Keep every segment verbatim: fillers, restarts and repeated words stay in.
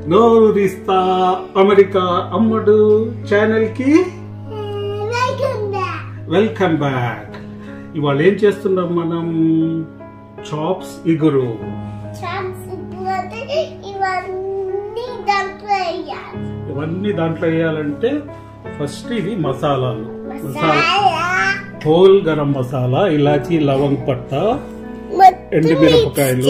నోరిస్తా America అమ్ముడు channel కి welcome back. ఇవాళ ఏం చేస్తున్నాం మనం? చాప్స్ ఇగురు. ఇవన్నీ దాంట్లో వేయాలంటే ఫస్ట్ ఇవి మసాలాలు. మసాలా హోల్ గరం మసాలా, ఇలాచి, లవంగ్ పట్ట, ఎండుమిరపకాయలు,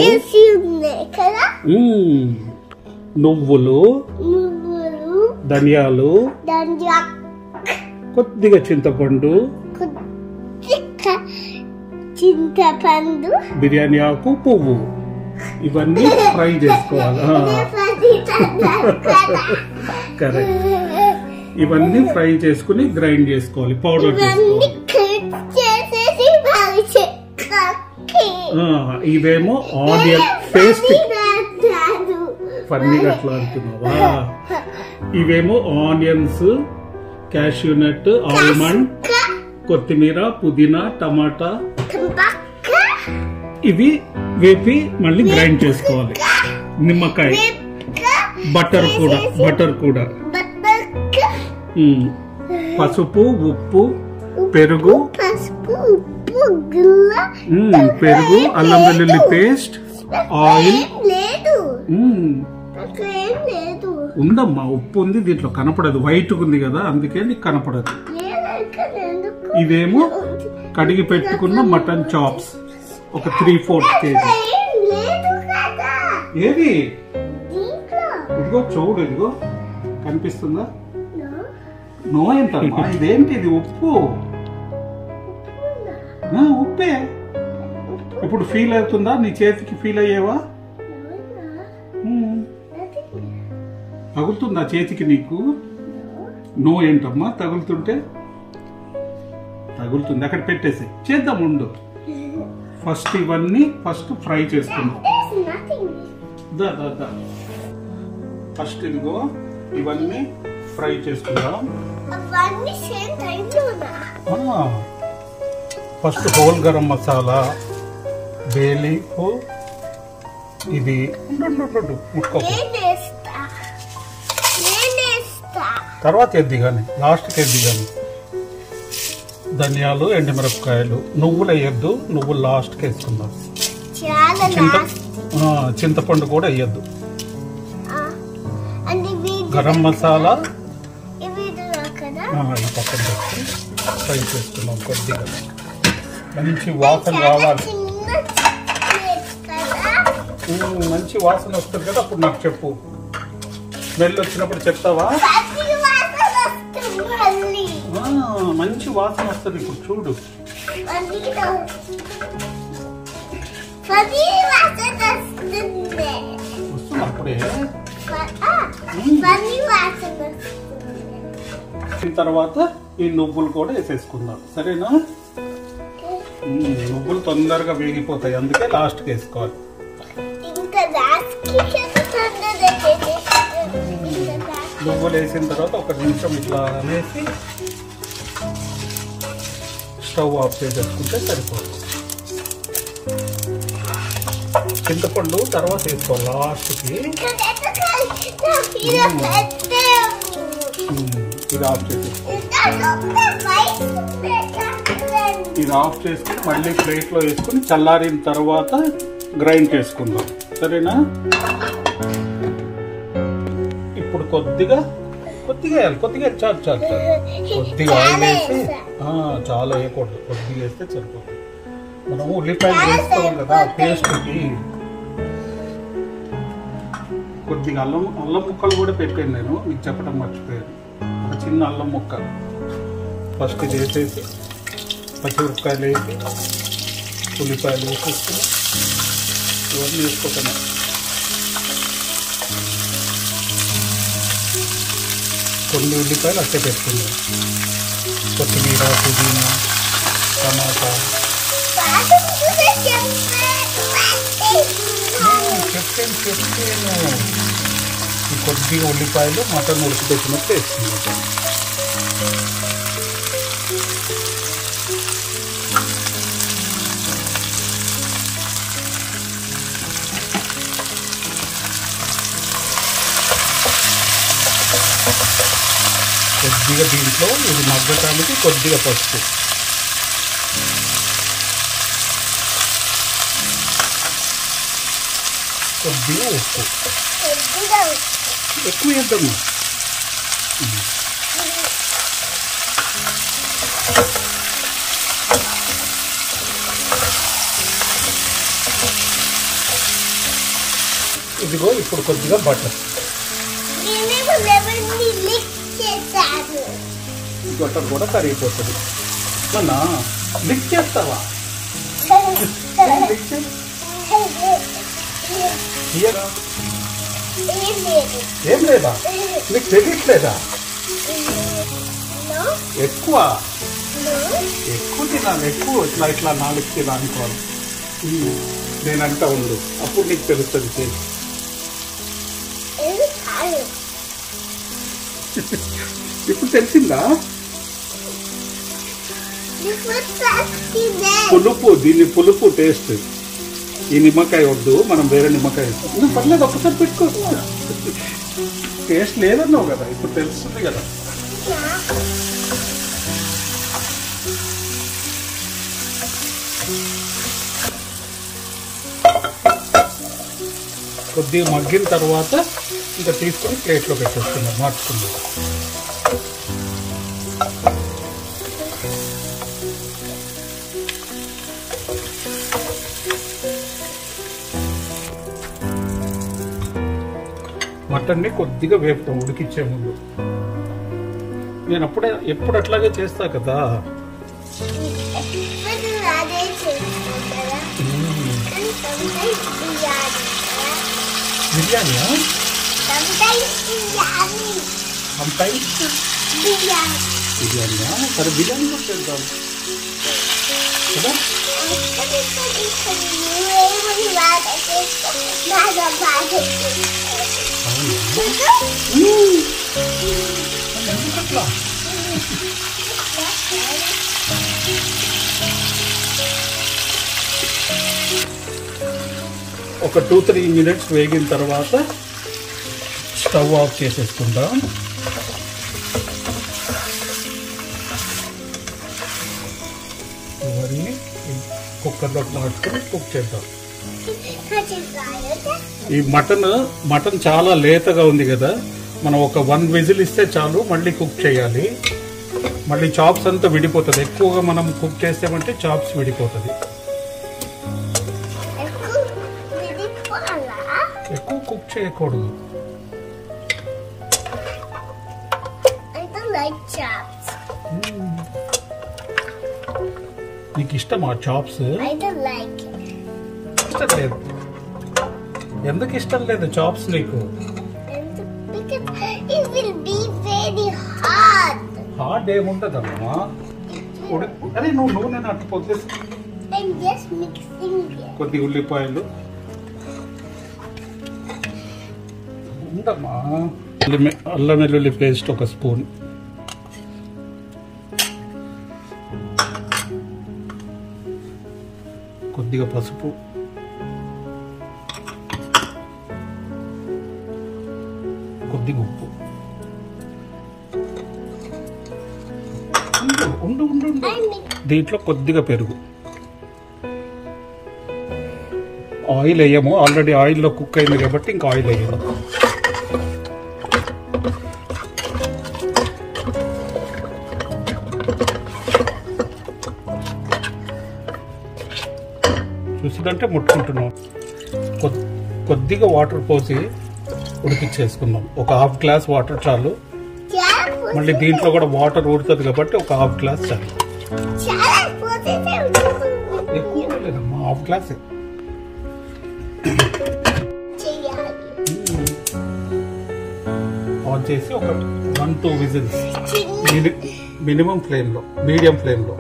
నువ్వులు, ధనియాలు, కొద్దిగా చింతపండు, చింతపండు, బిర్యానీ ఆకు, పువ్వు, ఇవన్నీ ఫ్రై చేసుకోవాలి. కరెక్ట్. ఇవన్నీ ఫ్రై చేసుకుని గ్రైండ్ చేసుకోవాలి, పౌడర్ చేసుకోవాలి. ఇవేమో ఆనియన్ పేస్ట్. ఫన్నీగా అట్లా అంటున్నావా? ఇవేమో ఆనియన్స్, క్యాష్యూ నట్, ఆల్మండ్, కొత్తిమీర, పుదీనా, టమాటా, ఇవి వేపి మళ్ళీ గ్రైండ్ చేసుకోవాలి. నిమ్మకాయ, బటర్ కూడా బటర్ కూడా పసుపు, ఉప్పు, పెరుగు, పెరుగు, అల్లం వెల్లుల్లి పేస్ట్, ఆయిల్. ఉందమ్మా, ఉప్పు ఉంది దీంట్లో, కనపడదు, వైట్ ఉంది కదా, అందుకే నీకు కనపడదు. ఇవేమో కడిగి పెట్టుకున్న మటన్ చాప్స్, ఒక త్రీ ఫోర్త్ కేజీ. ఏది? ఇదిగో చూడు, ఇదిగో కనిపిస్తుందా? నో ఏంటమ్మా, ఇదేంటి? ఇది ఉప్పు. ఉప్పే. ఇప్పుడు ఫీల్ అవుతుందా? నీ చేతికి ఫీల్ అయ్యేవా? తగులుతుందా చేతికి నీకు? నో ఏంటమ్మా, తగులుతుంటే తగులుతుంది. అక్కడ పెట్టేసి చేద్దాం, ఉండు. ఫస్ట్ ఇవన్నీ ఫస్ట్ ఫ్రై చేసుకుందాం. ఫస్ట్ ఇదిగో ఇవన్నీ ఫ్రై చేసుకుందాం. First whole garam masala, bay leaf, ఇది తర్వాత ఎద్ది కానీ, లాస్ట్కి ఎద్ది కానీ. ధనియాలు, ఎండుమిరపకాయలు, నువ్వులు వేయద్దు, నువ్వులు లాస్ట్కి వేసుకుందాం. చింత చింతపండు కూడా వేయద్దు. గరం మసాలా పక్కన పెట్టి ఫ్రై చేసుకున్నాం. కొద్దిగా మంచి వాసన రావాలి. మంచి వాసన వస్తుంది కదా, అప్పుడు నాకు చెప్పు. స్మెల్ వచ్చినప్పుడు చెప్తావా? మంచి వాసన వస్తుంది. ఇప్పుడు చూడు, వస్తుంది అప్పుడే. తర్వాత ఈ నువ్వులు కూడా వేసేసుకుందాం, సరేనా? నువ్వులు తొందరగా వేగిపోతాయి, అందుకే లాస్ట్కి వేసుకోవాలి. నువ్వులు వేసిన తర్వాత ఒక నిమిషం ఇట్లా వేసి స్టవ్ ఆఫ్ చేసేసుకుంటే సరిపోతుంది. చింతపండు తర్వాత వేసుకోవాలి లాస్ట్కి. ఇది ఆఫ్ చేసేసుకోవాలి. ఇది ఆఫ్ చేసుకుని మళ్ళీ ప్లేట్లో వేసుకుని చల్లారిన తర్వాత గ్రైండ్ చేసుకుందాం, సరేనా? ఇప్పుడు కొద్దిగా కొద్దిగా వేయాలి, కొద్దిగా చాలు చాలు చాలు కొద్దిగా ఆయిల్ వేసి, చాలా వేయకూడదు, కొద్దిగా వేస్తే సరిపోతుంది. మనము ఉల్లిపాయలు వేస్తాం కదా పేస్ట్కి. కొద్దిగా అల్లం అల్లం ముక్కలు కూడా పెట్టాను నేను, మీకు చెప్పడం మర్చిపోయాను. ఒక చిన్న అల్లం ముక్క ఫస్ట్ ఇది వేసేసి, పచ్చిమిరపకాయలు వేసి, ఉల్లిపాయలు వేసేసుకుని ఇవన్నీ వేసుకుంటున్నాను. కొన్ని ఉల్లిపాయలు అట్టే పెట్టుకున్నాం. కొత్తిమీర, పుదీనా, టమాటా. చెప్పాను చెప్పాను ఈ కొద్దిగా ఉల్లిపాయలు మటన్ ఉడికిపెట్టినట్టు వేసుకున్నాం. కొద్దిగా దీంట్లో ఇది మగ్గటానికి కొద్దిగా పసుపు, కొద్దిగా ఉప్పు ఎక్కువ వేద్దాము. ఇదిగో ఇప్పుడు కొద్దిగా బటర్, బటర్ కూడా కరిగిపోతుంది. మన లిక్ చేస్తావా? ఏం లేదా? నీకు తెలియట్లేదా? ఎక్కువ ఎక్కువ తినాలి, ఎక్కువ ఇట్లా ఇట్లా నాలుగు తినా అనుకోవాలి. నేనంతా ఉండు, అప్పుడు నీకు తెలుస్తుంది టేస్ట్. ఇప్పుడు తెలిసిందా? పులుపు, దీన్ని పులుపు టేస్ట్. ఈ నిమ్మకాయ వద్దు, మనం వేరే నిమ్మకాయ నువ్వు పర్లేదు, ఒక్కసారి పెట్టుకో. టేస్ట్ లేదన్నావు కదా, ఇప్పుడు తెలుస్తుంది కదా. కొద్దిగా మగ్గిన తర్వాత ఇంకా తీసుకొని ప్లేట్లో పెట్టేస్తున్నాం, మార్చుకుందాం. మటన్ని కొద్దిగా వేపుతాం ఉడికిచ్చే ముందు. నేను అప్పుడే ఎప్పుడు అట్లాగే చేస్తా కదా. బిర్యానీయా? బిర్యానీయా? సరే బిర్యానీ కూడా చేద్దాం కదా. ఒక టూ త్రీ మినిట్స్ వేగిన తర్వాత స్టవ్ ఆఫ్ చేసేసుకుందాం. మరి కుక్కర్లోకి మార్చుకొని కుక్ చేద్దాం. ఈ మటన్ మటన్ చాలా లేతగా ఉంది కదా, మనం ఒక వన్ విజిల్ ఇస్తే చాలు. మళ్ళీ కుక్ చేయాలి, మళ్ళీ చాప్స్ అంతా విడిపోతుంది. ఎక్కువగా మనం కుక్ చేస్తామంటే చాప్స్ విడిపోతుంది. ఎక్కువ కుక్ చేయకూడదు. నీకు ఇష్టమా చాప్స్? ఇష్టం లేదు. ఎందుకు ఇష్టం లేదు చాప్స్ నీకు? హార్డ్ ఏముంటదమ్మా. అరే నువ్వు నూనె అట్టు పొద్దుసి కొద్ది ఉల్లిపాయలు ఉండమ్మా. అల్లం వెల్లుల్లి పేస్ట్ ఒక స్పూన్, కొద్దిగా పసుపు, కొద్దిగా ఉప్పు, ఉండు ఉండు ఉండు దీంట్లో కొద్దిగా పెరుగు. ఆయిల్ వేయము, ఆల్రెడీ ఆయిల్లో కుక్ అయింది కాబట్టి ఇంకా ఆయిల్ వేయము. చూసిందంటే ముట్టుకుంటున్నాం. కొద్దిగా వాటర్ పోసి ఉడికిచ్చేసుకున్నాం. ఒక హాఫ్ గ్లాస్ వాటర్ చాలు. మళ్ళీ దీంట్లో కూడా వాటర్ ఊడుతుంది కాబట్టి ఒక హాఫ్ గ్లాస్ చాలు. ఎక్కువ లేదమ్మా, హాఫ్ గ్లాస్. ఆన్ చేసి ఒక one two whistles minimum flame లో, మీడియం ఫ్లేమ్ లో.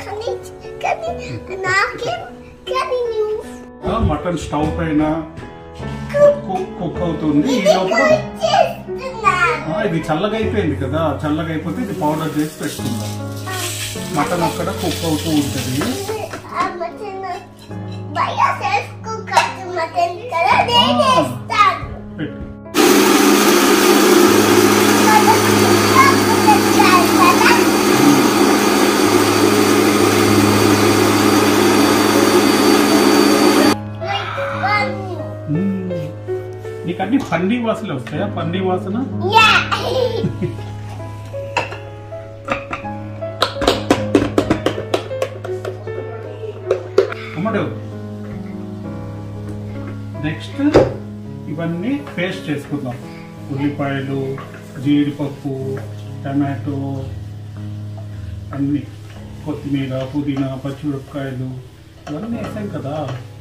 మటన్ స్టవ్ పైన కుక్ అవుతుంది. ఈ లోపల ఇది చల్లగా అయిపోయింది కదా, చల్లగా అయిపోతే ఇది పౌడర్ చేసి పెట్టుకుందాం. మటన్ అక్కడ కుక్ అవుతూ ఉంటుంది. పంది వాసన వస్తాయా? పంది వాసన అమ్మడు. నెక్స్ట్ ఇవన్నీ పేస్ట్ చేసుకుందాం. ఉల్లిపాయలు, జీడిపప్పు, టమాటో, అన్ని కొత్తిమీర, పుదీనా, పచ్చిమిరపకాయలు ఇవన్నీ వేసాం కదా.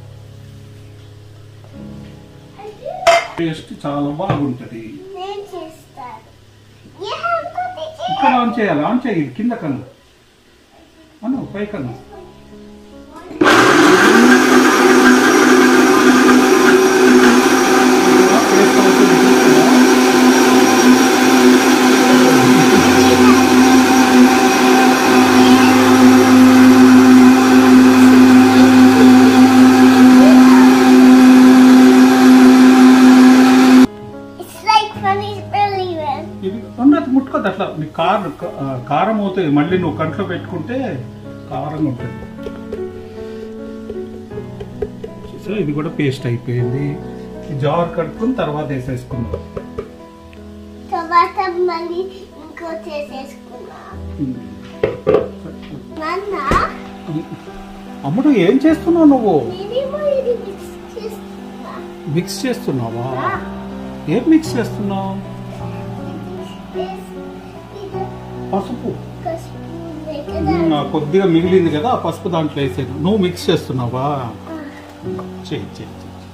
టేస్ట్ చాలా బాగుంటుంది. ఇక్కడ ఆన్ చేయాలి. ఆన్ చేయాలి కింద కన్నా అను పై కన్నా. ముట్టుకోద్దు అట్లా. నీకు కారం కారం అవుతుంది. మళ్ళీ నువ్వు కంట్లో పెట్టుకుంటే కారంగా ఉంటుంది. సో ఇది కూడా పేస్ట్ అయిపోయింది. జార్ కట్టుకుని తర్వాత వేసేసుకుందాం. అమ్ముడు ఏం చేస్తున్నావు నువ్వు? మిక్స్ చేస్తున్నావా? ఏం మిక్స్ చేస్తున్నావు? పసుపు. కొద్దిగా మిగిలింది కదా, ఆ పసుపు దాంట్లో వేసేది. నువ్వు మిక్స్ చేస్తున్నావా? చెయ్యి చెయ్యి.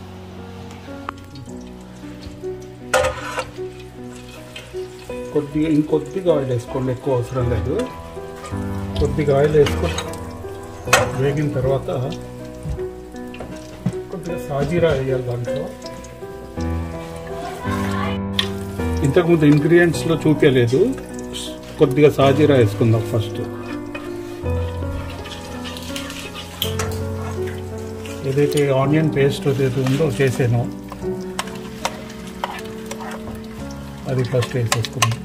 కొద్దిగా ఇంకొద్దిగా ఆయిల్ వేసుకోండి, ఎక్కువ అవసరం లేదు. కొద్దిగా ఆయిల్ వేసుకొని వేగిన తర్వాత కొద్దిగా సాజీరా వేయాలి దాంట్లో. ఇంతకుముందు ఇంగ్రీడియంట్స్లో చూపించలేదు. కొద్దిగా సాజీరా వేసుకుందాం ఫస్ట్. ఏదైతే ఆనియన్ పేస్ట్ ఏదైతే ఉందో చేసాను అది ఫస్ట్ వేసేసుకుందాం.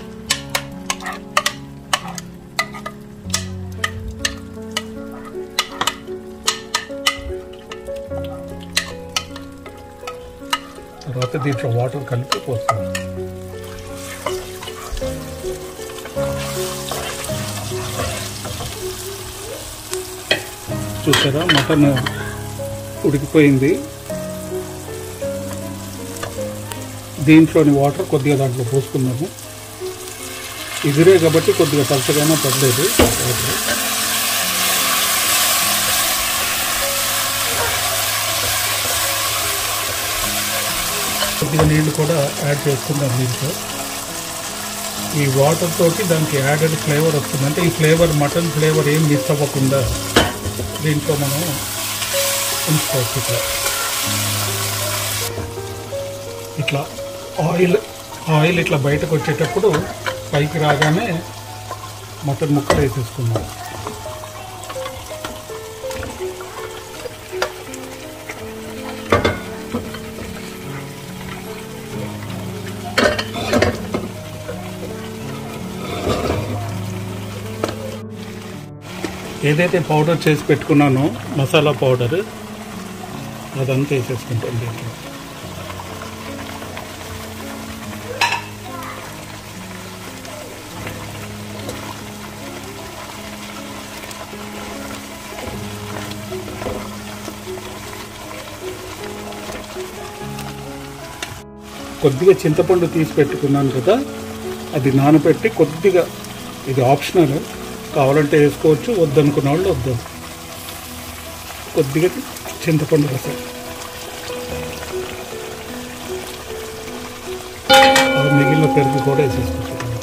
తర్వాత దీంట్లో వాటర్ కలిపి పోస్తాం. చూసారా, మటన్ ఉడికిపోయింది. దీంట్లోని వాటర్ కొద్దిగా దాంట్లో పోసుకున్నాము. ఇగురే కాబట్టి కొద్దిగా పలచగానే పడలేదు వాటర్. కొద్దిగా నీళ్ళు కూడా యాడ్ చేసుకుందాం దీంట్లో. ఈ వాటర్ తోటి దానికి యాడెడ్ ఫ్లేవర్ వస్తుంది. అంటే ఈ ఫ్లేవర్, మటన్ ఫ్లేవర్ ఏం మిస్ అవ్వకుండా దీంట్లో మనం ఉంచుకోవచ్చు. ఇట్లా ఇట్లా ఆయిల్ ఆయిల్ ఇట్లా బయటకు వచ్చేటప్పుడు పైకి రాగానే మటన్ ముక్కలు వేసేసుకున్నాం. ఏదైతే పౌడర్ చేసి పెట్టుకున్నానో మసాలా పౌడర్ అదంతా వేసేసుకుంటాం దీంట్లో. కొద్దిగా చింతపండు తీసి పెట్టుకున్నాను కదా, అది నానబెట్టి కొద్దిగా, ఇది ఆప్షనల్, కావాలంటే వేసుకోవచ్చు, వద్దనుకున్న వాళ్ళు వద్దు. కొద్దిగా చింతపండు రసం, మిగిలిన పెరుగు కూడా వేసేసుకుంటాం.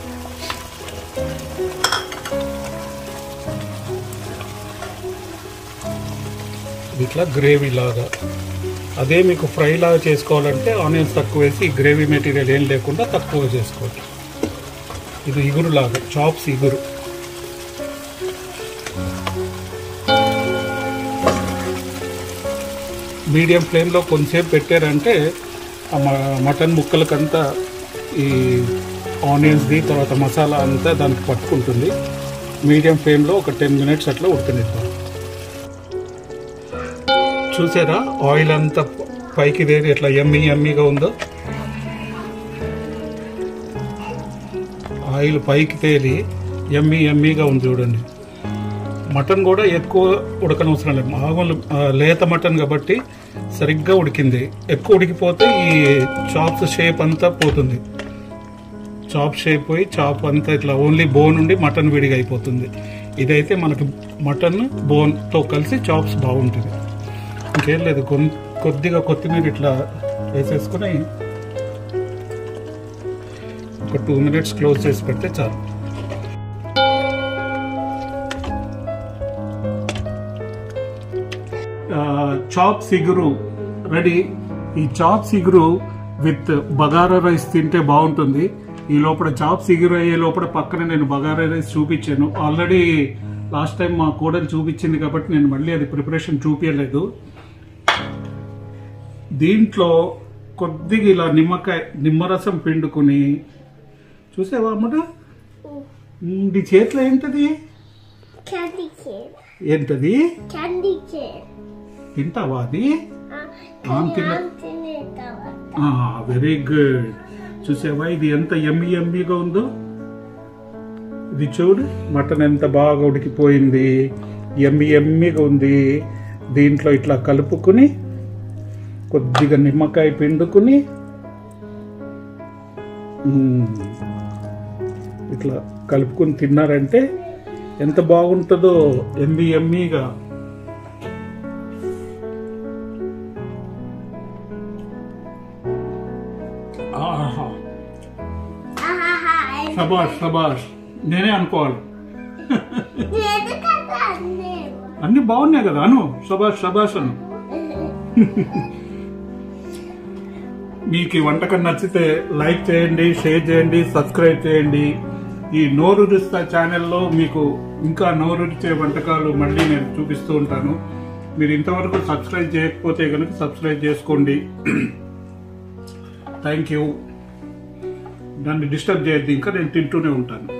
ఇట్లా గ్రేవీ లాగా. అదే మీకు ఫ్రై లాగా చేసుకోవాలంటే ఆనియన్స్ తక్కువ వేసి గ్రేవీ మెటీరియల్ ఏం లేకుండా తక్కువ చేసుకోవచ్చు. ఇది ఇగురు లాగా, చాప్స్ ఇగురు. మీడియం ఫ్లేమ్లో కొంచెంసేపు పెట్టారంటే మటన్ ముక్కలకంతా ఈ ఆనియన్స్ది తర్వాత మసాలా అంతా దానికి పట్టుకుంటుంది. మీడియం ఫ్లేమ్లో ఒక టెన్ మినిట్స్ అట్లా ఉడకనిద్దాం. చూసారా, ఆయిల్ అంతా పైకి వేరి ఎట్లా ఎమ్మీ ఎమ్మీగా ఉందో. ఆయిల్ పైకి తేలి ఎమ్మీ ఎమ్మీగా ఉంది చూడండి. మటన్ కూడా ఎక్కువ ఉడకనవసరం లేదు, మామూలు లేత మటన్ కాబట్టి సరిగ్గా ఉడికింది. ఎక్కువ ఉడికిపోతే ఈ చాప్స్ షేప్ అంతా పోతుంది, చాప్ షేప్ పోయి చాప్ అంతా ఇట్లా ఓన్లీ బోన్ ఉండి మటన్ విడిగా అయిపోతుంది. ఇదైతే మనకి మటన్ బోన్తో కలిసి చాప్స్ బాగుంటుంది. ఇంకేం లేదు, కొద్దిగా కొత్తిమీర ఇట్లా వేసేసుకుని ఒక టూ మినిట్స్ క్లోజ్ చేసి పెడితే చాలు. చాప్స్ ఇగురు రెడీ. ఈ చాప్స్ ఇగురు విత్ బగారా రైస్ తింటే బాగుంటుంది. ఈ లోపల చాప్స్ ఇగురు అయ్యే లోపల పక్కన నేను బగారా రైస్ చూపించాను ఆల్రెడీ. లాస్ట్ టైం మా కోడలు చూపించింది కాబట్టి నేను మళ్ళీ అది ప్రిపరేషన్ చూపించలేదు. దీంట్లో కొద్దిగా ఇలా నిమ్మకాయ నిమ్మరసం పిండుకుని, చూసావా అమ్మడు నీ చేతిలో ఏంటది ఏంటది తింటావా అది? Very good. చూసావా ఇది ఎంత ఎమ్మి ఎమ్మిగా ఉందో? ఇది చూడు, మటన్ ఎంత బాగా ఉడికిపోయింది, ఎమ్మి ఎమ్మిగా ఉంది. దీంట్లో ఇట్లా కలుపుకుని కొద్దిగా నిమ్మకాయ పిండుకుని ఇట్లా కలుపుకుని తిన్నారంటే ఎంత బాగుంటుందో, ఎమ్మి ఎమ్మిగా. శబాష్ శబాష్, నేనే అనుకోవాలి. అన్ని బాగున్నాయి కదా అను, శబాష్ శబాష్ అను. మీకు ఈ వంటకం నచ్చితే లైక్ చేయండి, షేర్ చేయండి, సబ్స్క్రైబ్ చేయండి. ఈ నోరు రుస్తా ఛానల్లో మీకు ఇంకా నోరు రుచే వంటకాలు మళ్ళీ నేను చూపిస్తూ ఉంటాను. మీరు ఇంతవరకు సబ్స్క్రైబ్ చేయకపోతే కనుక సబ్స్క్రైబ్ చేసుకోండి. Thank you. దాన్ని డిస్టర్బ్ చేయొద్దు, ఇంకా నేను తింటూనే ఉంటాను.